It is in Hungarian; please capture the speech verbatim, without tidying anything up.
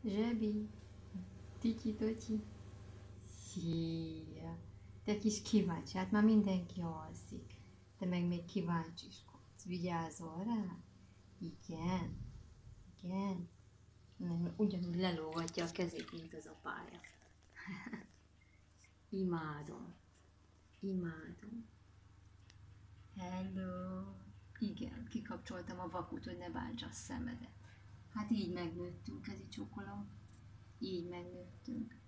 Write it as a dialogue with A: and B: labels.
A: Zsebi, Tiki-totyi. Szia! Te kis kíváncsi, hát már mindenki alszik. Te meg még kíváncsiskodsz. Vigyázol rá? Igen. Igen. Nem, ugyanúgy lelógatja a kezét, mint az apája. Imádom. Imádom. Hello. Igen, kikapcsoltam a vakut, hogy ne bántsa a szemedet. Hát így megnőttünk, kezi csokolom. Így megnőttünk.